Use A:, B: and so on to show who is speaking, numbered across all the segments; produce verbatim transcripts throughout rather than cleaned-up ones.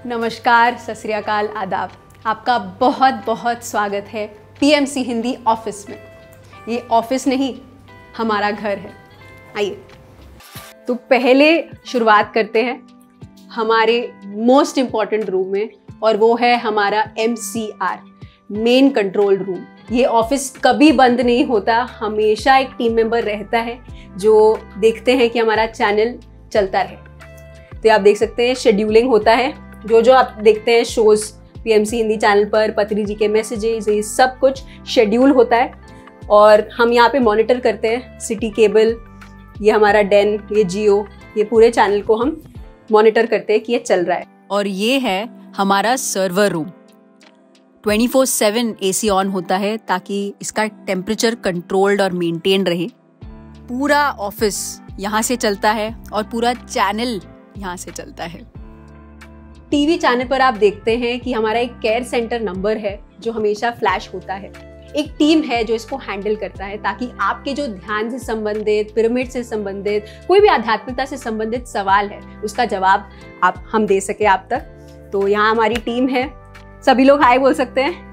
A: नमस्कार, सत श्री अकाल, आदाब। आपका बहुत बहुत स्वागत है पीएमसी हिंदी ऑफिस में। ये ऑफिस नहीं, हमारा घर है। आइए तो पहले शुरुआत करते हैं हमारे मोस्ट इम्पॉर्टेंट रूम में, और वो है हमारा M C R, main control room. ये ऑफिस कभी बंद नहीं होता, हमेशा एक टीम मेंबर रहता है जो देखते हैं कि हमारा चैनल चलता रहे। तो आप देख सकते हैं शेड्यूलिंग होता है, जो जो आप देखते हैं शोज पीएमसी हिंदी चैनल पर, पत्री जी के मैसेजेस, ये सब कुछ शेड्यूल होता है और हम यहाँ पे मॉनिटर करते हैं। सिटी केबल, ये हमारा डेन, ये जियो, ये पूरे चैनल को हम मॉनिटर करते हैं कि ये चल रहा है।
B: और ये है हमारा server room. Twenty four seven AC on होता है ताकि इसका टेम्परेचर कंट्रोल्ड और मेंटेन रहे। पूरा ऑफिस यहाँ से चलता है और पूरा चैनल यहाँ से चलता है।
A: टीवी चैनल पर आप देखते हैं कि हमारा एक केयर सेंटर नंबर है जो हमेशा फ्लैश होता है। एक टीम है जो इसको हैंडल करता है ताकि आपके जो ध्यान से संबंधित, पिरामिड से संबंधित, कोई भी आध्यात्मिकता से संबंधित सवाल है उसका जवाब आप हम दे सके आप तक। तो यहाँ हमारी टीम है, सभी लोग हाय बोल सकते हैं।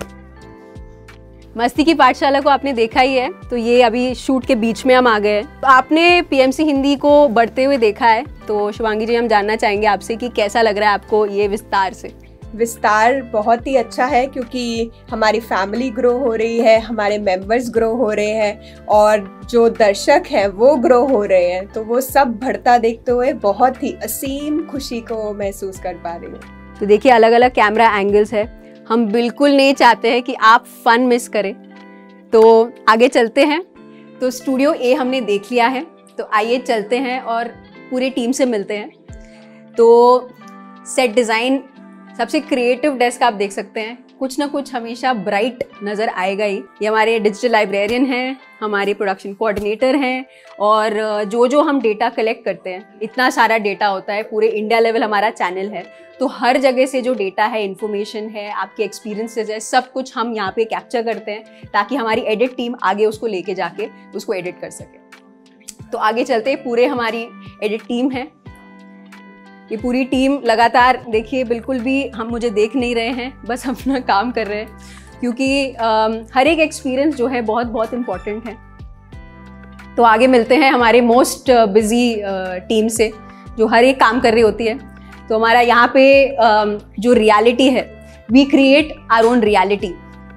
A: मस्ती की पाठशाला को आपने देखा ही है, तो ये अभी शूट के बीच में हम आ गए हैं। तो आपने पीएमसी हिंदी को बढ़ते हुए देखा है, तो शुभांगी जी हम जानना चाहेंगे आपसे कि कैसा लग रहा है आपको ये विस्तार से?
C: विस्तार बहुत ही अच्छा है क्योंकि हमारी फैमिली ग्रो हो रही है, हमारे मेंबर्स ग्रो हो रहे हैं और जो दर्शक हैं वो ग्रो हो रहे हैं। तो वो सब बढ़ता देखते हुए बहुत ही असीम खुशी को महसूस कर पा रही हूँ।
A: तो देखिए अलग अलग कैमरा एंगल्स है, हम बिल्कुल नहीं चाहते हैं कि आप फन मिस करें। तो आगे चलते हैं। तो स्टूडियो ए हमने देख लिया है, तो आइए चलते हैं और पूरी टीम से मिलते हैं। तो सेट डिज़ाइन, सबसे क्रिएटिव डेस्क आप देख सकते हैं, कुछ ना कुछ हमेशा ब्राइट नज़र आएगा ही। ये हमारे डिजिटल लाइब्रेरियन हैं, हमारे प्रोडक्शन कोऑर्डिनेटर हैं, और जो जो हम डेटा कलेक्ट करते हैं, इतना सारा डेटा होता है, पूरे इंडिया लेवल हमारा चैनल है, तो हर जगह से जो डेटा है, इन्फॉर्मेशन है, आपके एक्सपीरियंसेस है, सब कुछ हम यहाँ पे कैप्चर करते हैं ताकि हमारी एडिट टीम आगे उसको लेके जाके उसको एडिट कर सके। तो आगे चलते, पूरे हमारी एडिट टीम है। ये पूरी टीम लगातार देखिए, बिल्कुल भी हम मुझे देख नहीं रहे हैं, बस अपना काम कर रहे हैं, क्योंकि आ, हर एक एक्सपीरियंस जो है बहुत बहुत इम्पॉर्टेंट है। तो आगे मिलते हैं हमारे मोस्ट बिजी टीम से, जो हर एक काम कर रही होती है। तो हमारा यहाँ पे आ, जो रियलिटी है, we create our own reality.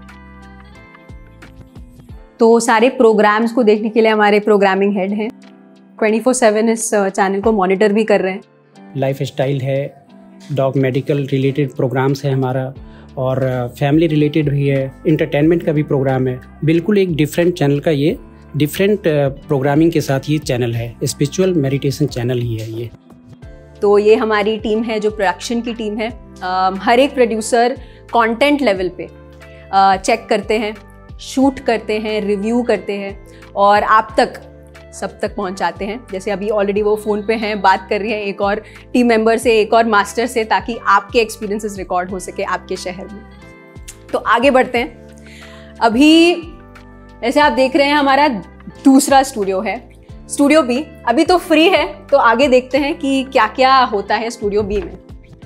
A: तो सारे प्रोग्राम्स को देखने के लिए हमारे प्रोग्रामिंग हेड हैं, ट्वेंटी फोर सेवन इस चैनल को मॉनिटर भी कर रहे हैं।
D: लाइफ स्टाइल है, डॉग मेडिकल रिलेटेड प्रोग्राम्स है हमारा, और फैमिली रिलेटेड भी है, इंटरटेनमेंट का भी प्रोग्राम है। बिल्कुल एक डिफरेंट चैनल का ये डिफरेंट प्रोग्रामिंग के साथ ये चैनल है, स्पिरिचुअल मेडिटेशन चैनल ही है ये।
A: तो ये हमारी टीम है जो प्रोडक्शन की टीम है। आ, हर एक प्रोड्यूसर कंटेंट लेवल पे आ, चेक करते हैं, शूट करते हैं, रिव्यू करते हैं और आप तक सब तक पहुंचाते हैं। जैसे अभी ऑलरेडी वो फ़ोन पे हैं, बात कर रही हैं एक और टीम मेंबर से, एक और मास्टर से, ताकि आपके एक्सपीरियंसेस रिकॉर्ड हो सके आपके शहर में। तो आगे बढ़ते हैं। अभी जैसे आप देख रहे हैं हमारा दूसरा स्टूडियो है, स्टूडियो बी। अभी तो फ्री है, तो आगे देखते हैं कि क्या क्या होता है स्टूडियो बी में।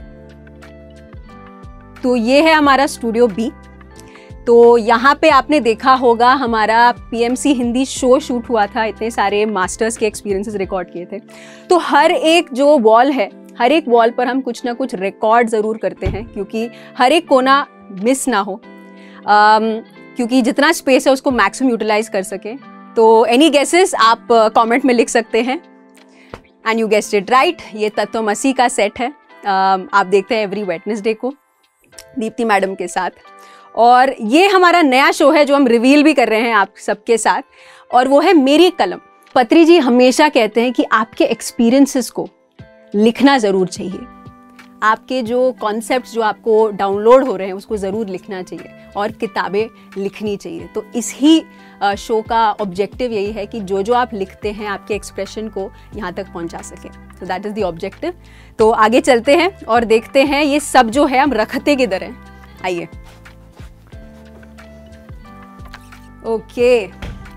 A: तो ये है हमारा स्टूडियो बी। तो यहाँ पे आपने देखा होगा हमारा पीएमसी हिंदी शो शूट हुआ था, इतने सारे मास्टर्स के एक्सपीरियंसेस रिकॉर्ड किए थे। तो हर एक जो वॉल है, हर एक वॉल पर हम कुछ ना कुछ रिकॉर्ड ज़रूर करते हैं, क्योंकि हर एक कोना मिस ना हो, um, क्योंकि जितना स्पेस है उसको मैक्सिमम यूटिलाइज कर सके। तो एनी गेसेस आप कमेंट uh, में लिख सकते हैं। And you guessed it right, ये तत्वमसी का सेट है। uh, आप देखते हैं एवरी वेडनेसडे को दीप्ति मैडम के साथ। और ये हमारा नया शो है जो हम रिवील भी कर रहे हैं आप सबके साथ, और वो है मेरी कलम। पत्री जी हमेशा कहते हैं कि आपके एक्सपीरियंसेस को लिखना ज़रूर चाहिए, आपके जो कॉन्सेप्ट्स जो आपको डाउनलोड हो रहे हैं उसको ज़रूर लिखना चाहिए और किताबें लिखनी चाहिए। तो इस ही शो का ऑब्जेक्टिव यही है कि जो जो आप लिखते हैं आपके एक्सप्रेशन को यहाँ तक पहुँचा सके। तो दैट इज़ द ऑब्जेक्टिव। तो आगे चलते हैं और देखते हैं ये सब जो है हम रखते किधर हैं। आइए। ओके,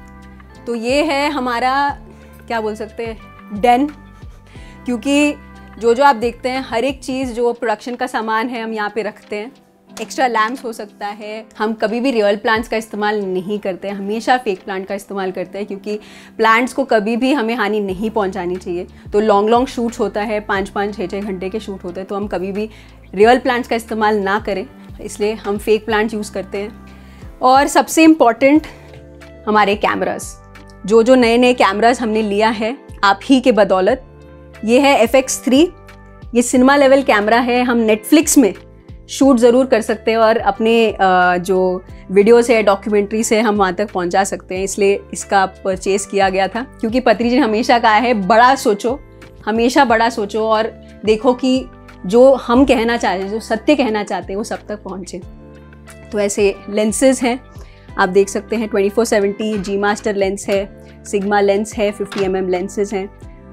A: तो ये है हमारा, क्या बोल सकते हैं, डेन, क्योंकि जो जो आप देखते हैं हर एक चीज़ जो प्रोडक्शन का सामान है हम यहाँ पे रखते हैं। एक्स्ट्रा लैम्प्स हो सकता है। हम कभी भी रियल प्लांट्स का इस्तेमाल नहीं करते हैं, हमेशा फेक प्लांट का इस्तेमाल करते हैं, क्योंकि प्लांट्स को कभी भी हमें हानि नहीं पहुंचानी चाहिए। तो लॉन्ग लॉन्ग शूट्स होता है, पाँच पाँच छः छः घंटे के शूट होते हैं, तो हम कभी भी रियल प्लांट्स का इस्तेमाल ना करें, इसलिए हम फेक प्लांट्स यूज़ करते हैं। और सबसे इम्पॉर्टेंट हमारे कैमरास, जो जो नए नए कैमरास हमने लिया है आप ही के बदौलत। ये है एफ एक्स थ्री, ये सिनेमा लेवल कैमरा है। हम नेटफ्लिक्स में शूट ज़रूर कर सकते हैं और अपने जो वीडियोस है, डॉक्यूमेंट्रीज है, हम वहाँ तक पहुँचा सकते हैं, इसलिए इसका परचेज़ किया गया था। क्योंकि पत्री जी ने हमेशा कहा है बड़ा सोचो, हमेशा बड़ा सोचो और देखो कि जो हम कहना चाहते हैं, जो सत्य कहना चाहते हैं, वो सब तक पहुँचे। तो ऐसे लेंसेज हैं, आप देख सकते हैं twenty four seventy G master lens है, सिग्मा लेंस है, फिफ्टी एम एम लेंसेज हैं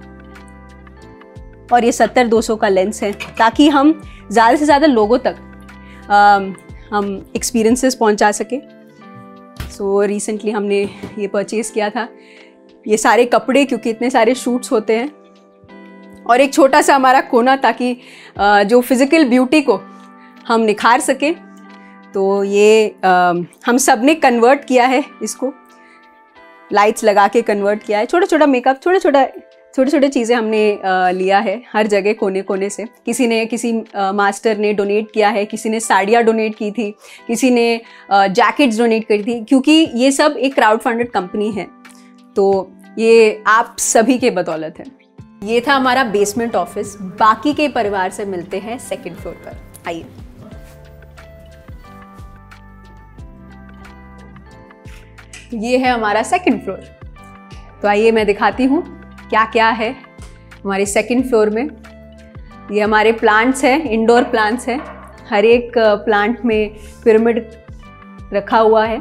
A: और ये सत्तर दो सौ का लेंस है, ताकि हम ज़्यादा से ज़्यादा लोगों तक आ, हम एक्सपीरियंसेस पहुंचा सके। सो रिसेंटली हमने ये परचेज़ किया था, ये सारे कपड़े, क्योंकि इतने सारे शूट्स होते हैं, और एक छोटा सा हमारा कोना, ताकि आ, जो फिज़िकल ब्यूटी को हम निखार सकें। तो ये आ, हम सब ने कन्वर्ट किया है, इसको लाइट्स लगा के कन्वर्ट किया है। छोटा छोटा मेकअप, छोटा छोटा छोटे छोटे चीज़ें हमने आ, लिया है हर जगह, कोने कोने से। किसी ने, किसी आ, मास्टर ने डोनेट किया है, किसी ने साड़ियाँ डोनेट की थी, किसी ने जैकेट्स डोनेट करी थी, क्योंकि ये सब एक क्राउड फंडेड कंपनी है। तो ये आप सभी के बदौलत है। ये था हमारा बेसमेंट ऑफिस। बाकी के परिवार से मिलते हैं सेकेंड फ्लोर पर, आइए। ये है हमारा सेकेंड फ्लोर। तो आइए मैं दिखाती हूँ क्या क्या है हमारे सेकंड फ्लोर में। ये हमारे प्लांट्स हैं, इंडोर प्लांट्स हैं। हर एक प्लांट में पिरामिड रखा हुआ है।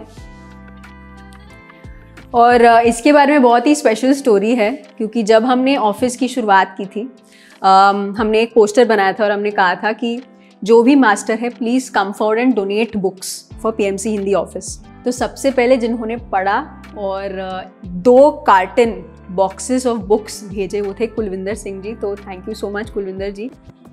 A: और इसके बारे में बहुत ही स्पेशल स्टोरी है, क्योंकि जब हमने ऑफिस की शुरुआत की थी, हमने एक पोस्टर बनाया था और हमने कहा था कि जो भी मास्टर है please come forward and donate books for PMC Hindi office. तो सबसे पहले जिन्होंने पढ़ा और दो कार्टन बॉक्सेस ऑफ बुक्स भेजे, वो थे कुलविंदर सिंह जी। तो thank you so much Kulwinder ji.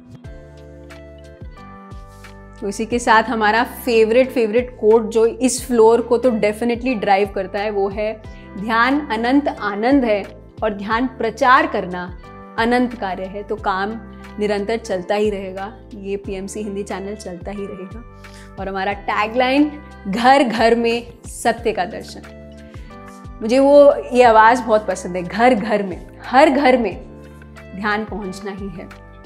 A: तो इसी के साथ हमारा फेवरेट फेवरेट कोट जो इस फ्लोर को तो डेफिनेटली ड्राइव करता है, वो है ध्यान अनंत आनंद है और ध्यान प्रचार करना अनंत कार्य है। तो काम निरंतर चलता ही रहेगा, ये पीएमसी हिंदी चैनल चलता ही रहेगा। और हमारा टैगलाइन घर घर में सत्य का दर्शन। मुझे वो ये आवाज़ बहुत पसंद है, घर घर में, हर घर में ध्यान पहुंचना ही है।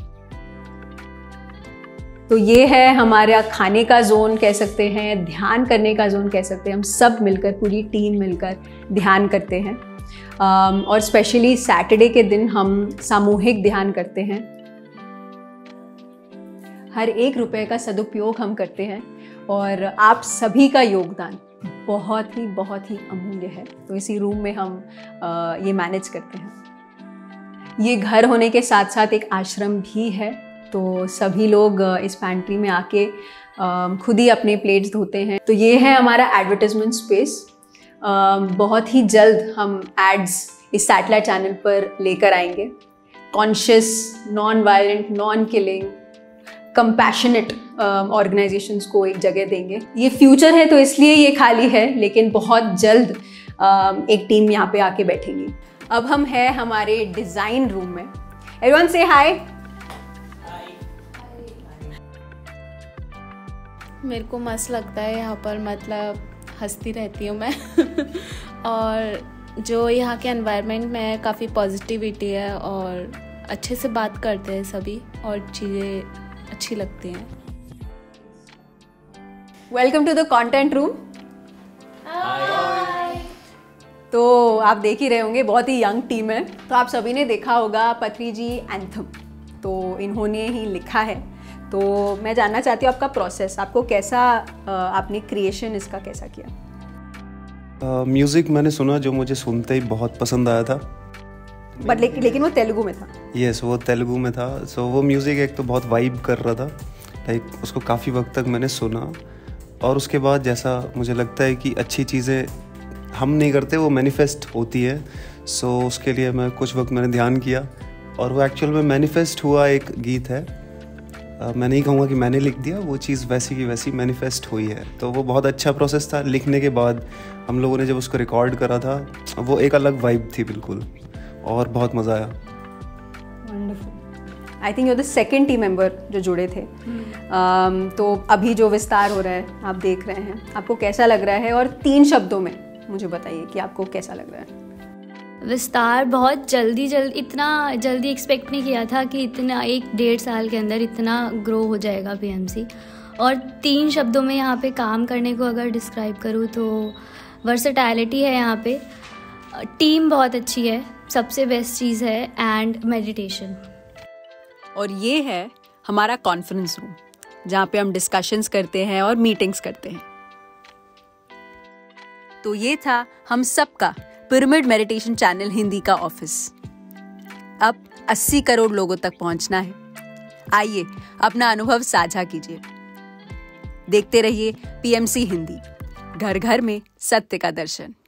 A: तो ये है हमारा खाने का जोन कह सकते हैं, ध्यान करने का जोन कह सकते हैं। हम सब मिलकर, पूरी टीम मिलकर ध्यान करते हैं। और स्पेशली सैटरडे के दिन हम सामूहिक ध्यान करते हैं। हर एक रुपए का सदुपयोग हम करते हैं और आप सभी का योगदान बहुत ही बहुत ही अमूल्य है। तो इसी रूम में हम आ, ये मैनेज करते हैं। ये घर होने के साथ साथ एक आश्रम भी है, तो सभी लोग इस पैंट्री में आके आ, खुद ही अपने प्लेट्स धोते हैं। तो ये है हमारा एडवर्टाइजमेंट स्पेस। बहुत ही जल्द हम एड्स इस सैटेलाइट चैनल पर लेकर आएंगे। Conscious, non violent, non killing, compassionate organisations को एक जगह देंगे। ये फ्यूचर है तो इसलिए ये खाली है, लेकिन बहुत जल्द uh, एक टीम यहाँ पे आके बैठेगी। अब हम हैं हमारे डिज़ाइन रूम में। एवरीवन से हाय।
E: मेरे को मस्त लगता है यहाँ पर, मतलब हंसती रहती हूँ मैं और जो यहाँ के एनवायरनमेंट में काफ़ी पॉजिटिविटी है और अच्छे से बात करते हैं सभी और चीज़ें अच्छी लगती हैं।
A: Welcome to the content room. तो आप देख ही रहे होंगे, बहुत ही यंग टीम है। तो आप सभी ने देखा होगा पत्री जी एंथम, तो इन्होंने ही लिखा है। तो मैं जानना चाहती हूँ आपका प्रोसेस, आपको कैसा, आपने क्रिएशन इसका कैसा किया?
F: म्यूज़िक uh, मैंने सुना, जो मुझे सुनते ही बहुत पसंद आया था।
A: बट ले, लेकिन वो तेलुगु में था।
F: यस yes, वो तेलुगु में था। सो so, वो म्यूज़िक एक तो बहुत वाइब कर रहा था, लाइक उसको काफ़ी वक्त तक मैंने सुना। और उसके बाद जैसा मुझे लगता है कि अच्छी चीज़ें हम नहीं करते, वो मैनिफेस्ट होती है। सो so, उसके लिए मैं कुछ वक्त मैंने ध्यान किया और वो एक्चुअल में मैनिफेस्ट हुआ एक गीत है। uh, मैं नहीं कहूँगा कि मैंने लिख दिया, वो चीज़ वैसी की वैसी मैनिफेस्ट हुई है। तो वो बहुत अच्छा प्रोसेस था। लिखने के बाद हम लोगों ने जब उसको रिकॉर्ड करा था, वो एक अलग वाइब थी बिल्कुल, और बहुत मज़ा आया।
A: I think you're the second team member जो जुड़े थे। um, तो अभी जो विस्तार हो रहा है आप देख रहे हैं, आपको कैसा लग रहा है? और तीन शब्दों में मुझे बताइए कि आपको कैसा लग रहा है?
G: विस्तार बहुत जल्दी जल्द इतना जल्दी एक्सपेक्ट नहीं किया था कि इतना एक डेढ़ साल के अंदर इतना ग्रो हो जाएगा पीएमसी। और तीन शब्दों में यहाँ पे काम करने को अगर डिस्क्राइब करूँ तो वर्सेटैलिटी है यहाँ पे, टीम बहुत अच्छी है, सबसे बेस्ट चीज़ है, एंड मेडिटेशन।
B: और ये है हमारा कॉन्फ्रेंस रूम, जहाँ पे हम डिस्कशंस करते हैं और मीटिंग्स करते हैं। तो ये था हम सबका पिरामिड मेडिटेशन चैनल हिंदी का ऑफिस। अब अस्सी करोड़ लोगों तक पहुंचना है। आइए अपना अनुभव साझा कीजिए। देखते रहिए पीएमसी हिंदी, घर घर में सत्य का दर्शन।